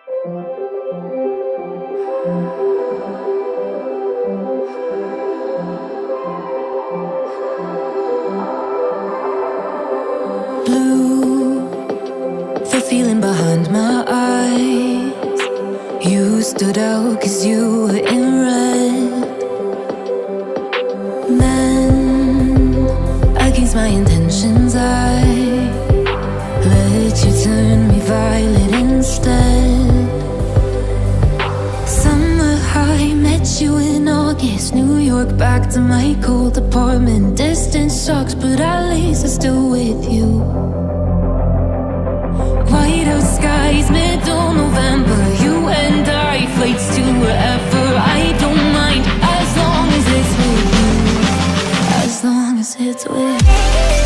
Blue, the feeling behind my eyes. You stood out 'cause you were in red. Men, against my intentions, I let you turn me violet instead. Summer high, met you in August. New York, back to my cold apartment. Distance sucks, but at least I'm still with you. White out skies, middle November. You and I, flights to wherever. I don't mind, as long as it's with you. As long as it's with you.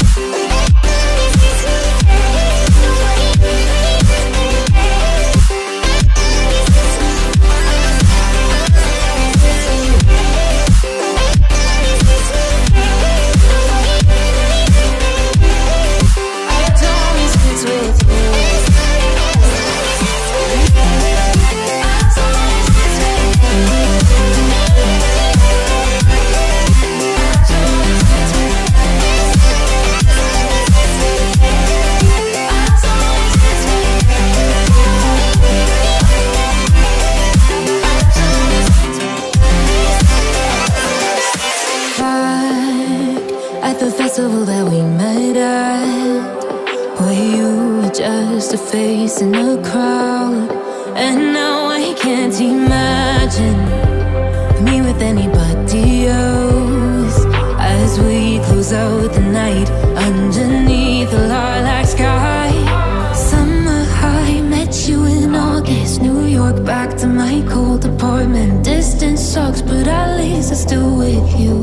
At the festival that we met at, where you were just a face in a crowd. And now I can't imagine me with anybody else. As we close out the night underneath the lilac sky. Summer high, met you in August. New York, back to my cold apartment. Distance sucks, but at least I'm still with you.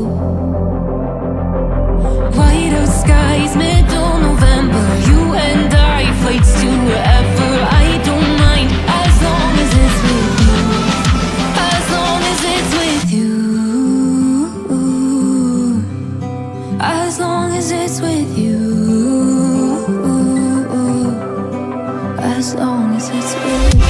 White out skies, middle November. You and I, flights to wherever. I don't mind, as long as it's with you. As long as it's with you. As long as it's with you. As long as it's with you.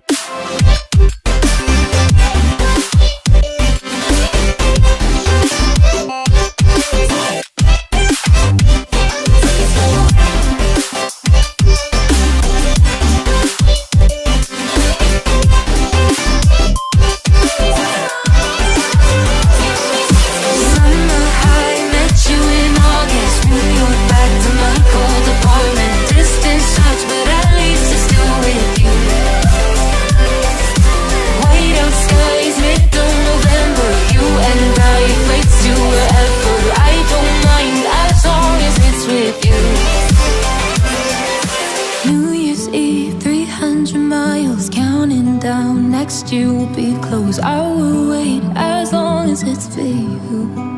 New Year's Eve, 300 miles, counting down. Next year will be close. I will wait as long as it's for you.